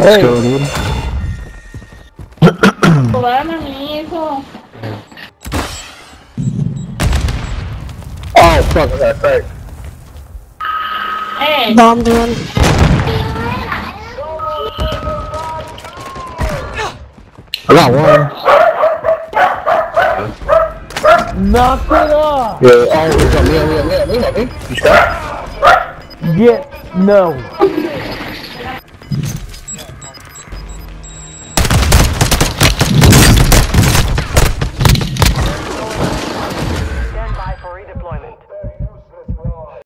Let's Hey. go, dude. Oh, fuck, I got cracked. Bombed one. I got one. Knock it off! Yeah, oh, me. You shot? No.